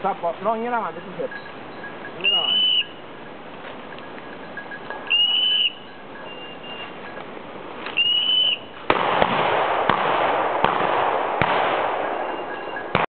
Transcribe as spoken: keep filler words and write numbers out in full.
Sa po, no, nie la ma, to tu się. Nie la ma.